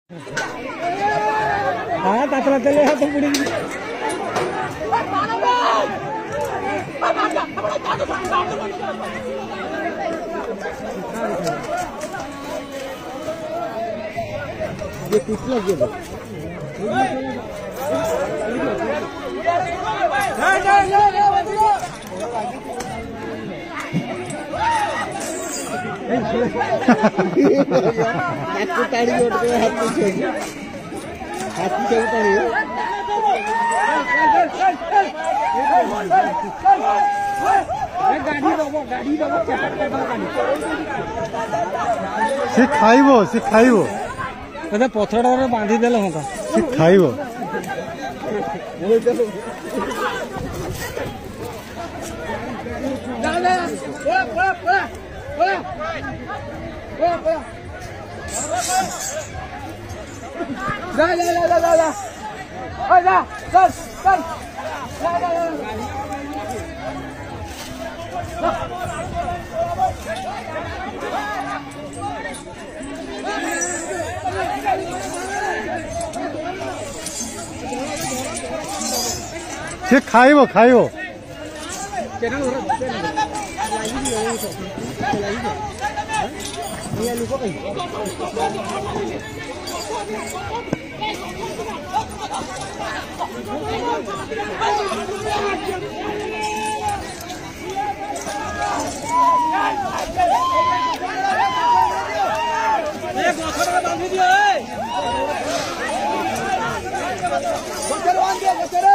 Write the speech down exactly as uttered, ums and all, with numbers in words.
हाँ तातला चले हाथ पुड़ी ये कुछ लगे ताड़ी जोड़ के हाथ पीछे हाथ पीछे उतारी गाड़ी दबो गाड़ी दबो चार कर दो गाड़ी से खाइबो से खाइबो अरे पथड़ा रे बांधी देले होता से खाइबो जा जा ओए ओए ओए ओए ओए जा जा जा जा जा ओए जा चल चल जा जा जा से खाइबो खाइबो चैनल हो रहा ये लुको कहीं एक बछड़ा बांध दियो ए बछड़ा बांध दियो बछड़ा